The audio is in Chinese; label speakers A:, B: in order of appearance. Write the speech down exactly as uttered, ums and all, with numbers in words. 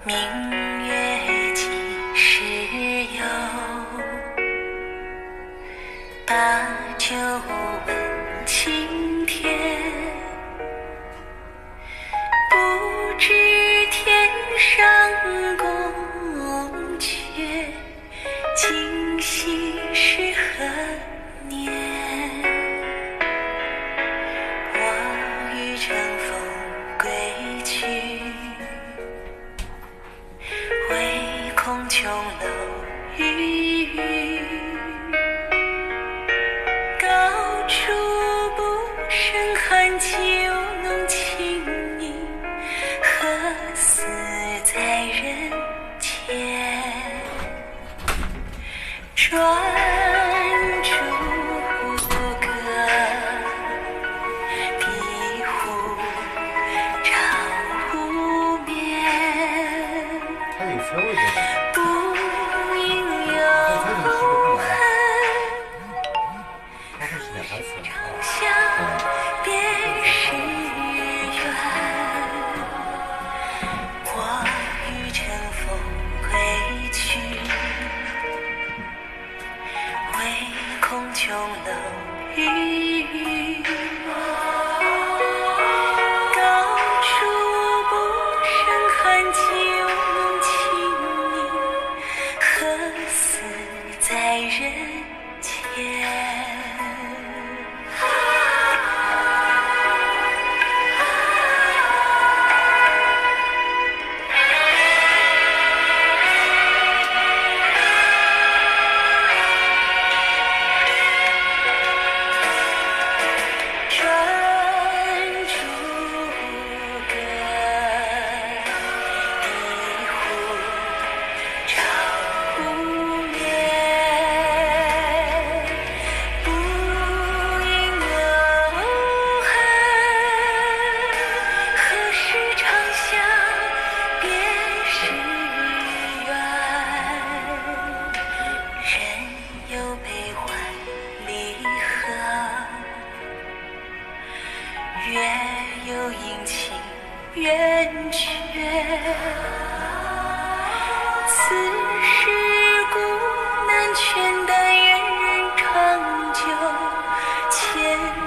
A: 明月几时有？把酒问青天。不知天上宫阙，今夕是何年？我欲乘风归去，唯恐琼楼玉宇。高处不胜寒，酒浓情意，何似在人间？转朱阁，低户照无眠。不应有恨，长向便是缘。我欲乘风归去，唯恐琼楼玉宇。高处不胜寒，酒浓情意，何似在人间？月有阴晴圆缺，此事古难全，但愿人长久，千